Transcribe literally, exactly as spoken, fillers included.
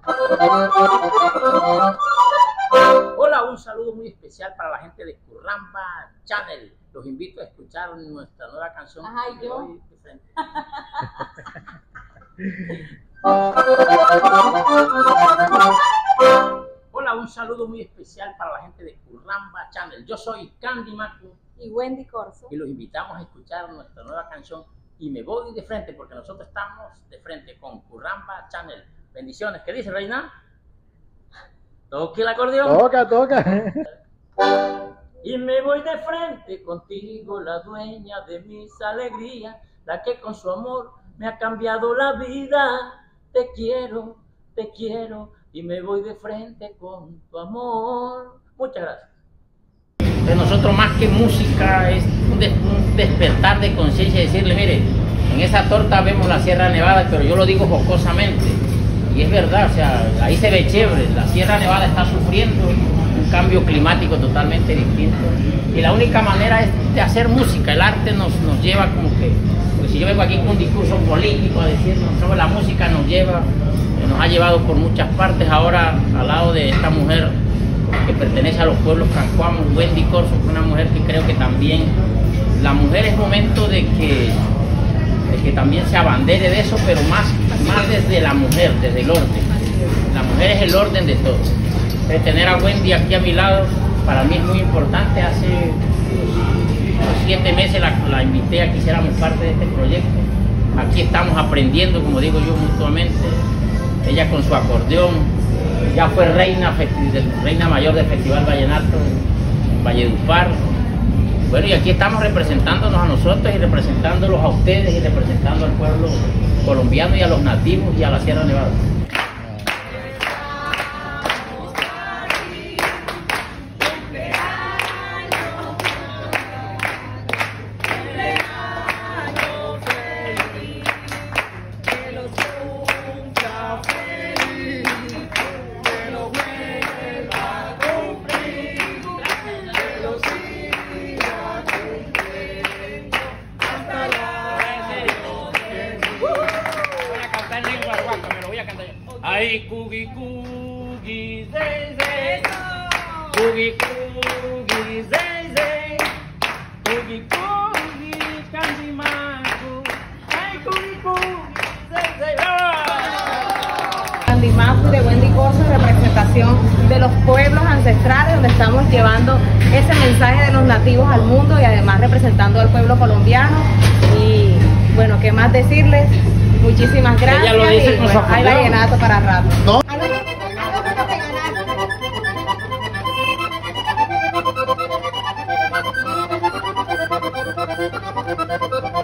Hola, un saludo muy especial para la gente de Curramba Channel. Los invito a escuchar nuestra nueva canción. Ajá, ¿y yo? Hola, un saludo muy especial para la gente de Curramba Channel. Yo soy Candy Macu y Wendy Corso y los invitamos a escuchar nuestra nueva canción Y me voy de frente, porque nosotros estamos de frente con Curramba Channel. Bendiciones. ¿Qué dice, Reina? Toque el acordeón. Toca, toca. Y me voy de frente contigo, la dueña de mis alegrías, la que con su amor me ha cambiado la vida. Te quiero, te quiero, y me voy de frente con tu amor. Muchas gracias. De nosotros, más que música, es un, des un despertar de conciencia, decirle, mire, en esa torta vemos la Sierra Nevada, pero yo lo digo jocosamente, y es verdad, o sea, ahí se ve chévere, la Sierra Nevada está sufriendo un cambio climático totalmente distinto, y la única manera es de hacer música. El arte nos, nos lleva como que, pues si yo vengo aquí con un discurso político a decirnos, la música nos lleva, nos ha llevado por muchas partes. Ahora, al lado de esta mujer que pertenece a los pueblos cancuamos, Wendy Corso, una mujer que creo que también, la mujer es momento de que, de que también se abandere de eso, pero más, más desde la mujer, desde el orden. La mujer es el orden de todo. De tener a Wendy aquí a mi lado, para mí es muy importante. Hace unos siete meses la, la invité a que hiciéramos parte de este proyecto. Aquí estamos aprendiendo, como digo yo, mutuamente. Ella con su acordeón, ya fue reina, reina mayor del Festival Vallenato en Valledupar. Bueno, y aquí estamos representándonos a nosotros y representándolos a ustedes y representando al pueblo colombiano y a los nativos y a la Sierra Nevada. Ay, cugi cugi zey zey, cugi cugi zey zey, cugi cugi Candy Macu, ay cugi cugi zey zey. Candy Macu de Wendy Corso, representación de los pueblos ancestrales, donde estamos llevando ese mensaje de los nativos al mundo y además representando al pueblo colombiano. Y bueno, ¿qué más decirles? Muchísimas gracias. Ella lo dice y con bueno, su hay vallenato para rato. ¿No? Hay